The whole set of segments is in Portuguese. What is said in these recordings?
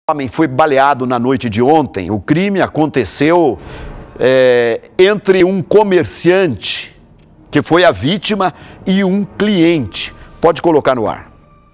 O homem foi baleado na noite de ontem. O crime aconteceu entre um comerciante, que foi a vítima, e um cliente. Pode colocar no ar.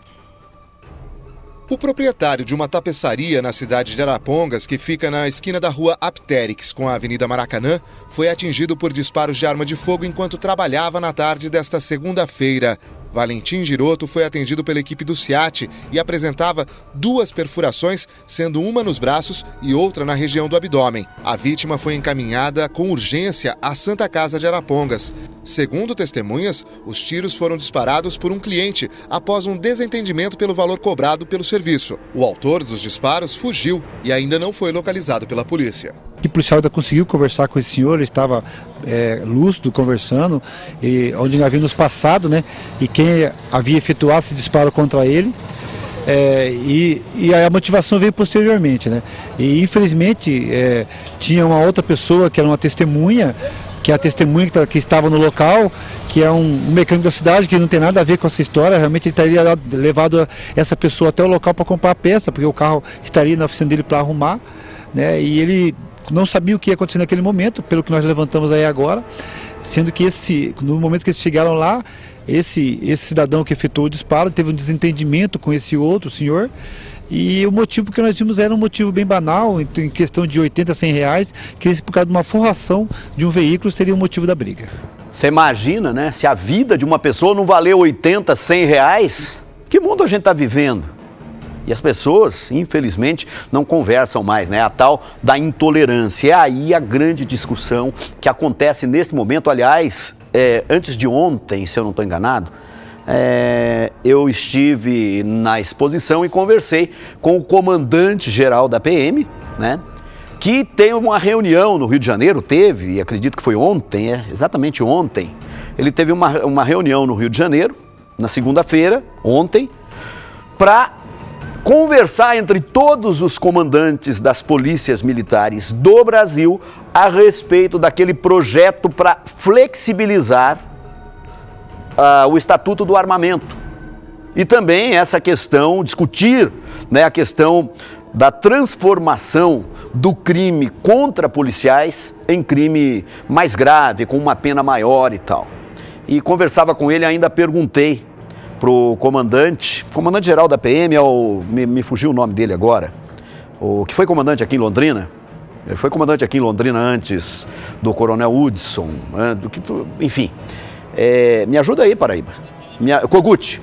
O proprietário de uma tapeçaria na cidade de Arapongas, que fica na esquina da rua Apteryx com a Avenida Maracanã, foi atingido por disparos de arma de fogo enquanto trabalhava na tarde desta segunda-feira. Valentim Giroto foi atendido pela equipe do SEAT e apresentava 2 perfurações, sendo uma nos braços e outra na região do abdômen. A vítima foi encaminhada com urgência à Santa Casa de Arapongas. Segundo testemunhas, os tiros foram disparados por um cliente após um desentendimento pelo valor cobrado pelo serviço. O autor dos disparos fugiu e ainda não foi localizado pela polícia. O policial ainda conseguiu conversar com esse senhor, ele estava lúcido, conversando, onde havia nos passado, né? E quem havia efetuado esse disparo contra ele, e a motivação veio posteriormente, né? E infelizmente tinha uma outra pessoa que era uma testemunha, que é a testemunha que estava no local, que é um mecânico da cidade, que não tem nada a ver com essa história. Realmente ele teria levado essa pessoa até o local para comprar a peça, porque o carro estaria na oficina dele para arrumar, né? E ele não sabia o que ia acontecer naquele momento, pelo que nós levantamos aí agora, sendo que no momento que eles chegaram lá, esse cidadão que efetuou o disparo teve um desentendimento com esse outro senhor, e o motivo que nós vimos era um motivo bem banal, em questão de 80 a 100 reais, que por causa de uma forração de um veículo seria o motivo da briga. Você imagina, né? Se a vida de uma pessoa não valeu 80, 100 reais, que mundo a gente está vivendo? E as pessoas, infelizmente, não conversam mais, né? A tal da intolerância. É aí a grande discussão que acontece nesse momento. Aliás, antes de ontem, se eu não estou enganado, eu estive na exposição e conversei com o comandante-geral da PM, né? Que tem uma reunião no Rio de Janeiro, teve, e acredito que foi ontem, exatamente ontem. Ele teve uma reunião no Rio de Janeiro, na segunda-feira, ontem, para conversar entre todos os comandantes das polícias militares do Brasil a respeito daquele projeto para flexibilizar o Estatuto do Armamento. E também essa questão, discutir, né, a questão da transformação do crime contra policiais em crime mais grave, com uma pena maior e tal. E conversava com ele, ainda perguntei pro comandante-geral da PM, me fugiu o nome dele agora, o que foi comandante aqui em Londrina. Ele foi comandante aqui em Londrina antes do Coronel Hudson, enfim. Me ajuda aí, Paraíba. Kogut.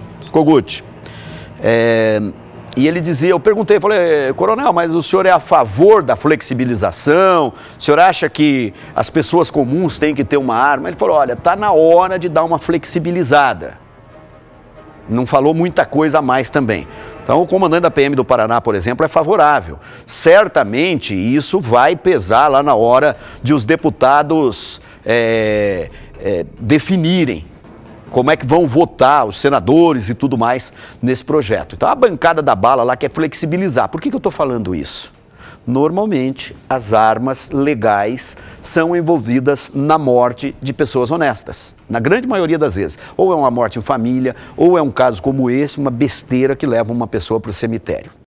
E ele dizia, eu perguntei, falei, coronel, mas o senhor é a favor da flexibilização? O senhor acha que as pessoas comuns têm que ter uma arma? Ele falou, olha, está na hora de dar uma flexibilizada. Não falou muita coisa a mais também. Então, o comandante da PM do Paraná, por exemplo, é favorável. Certamente, isso vai pesar lá na hora de os deputados definirem como é que vão votar os senadores e tudo mais nesse projeto. Então, a bancada da bala lá quer flexibilizar. Por que eu estou falando isso? Normalmente, as armas legais são envolvidas na morte de pessoas honestas, na grande maioria das vezes. Ou é uma morte em família, ou é um caso como esse, uma besteira que leva uma pessoa para o cemitério.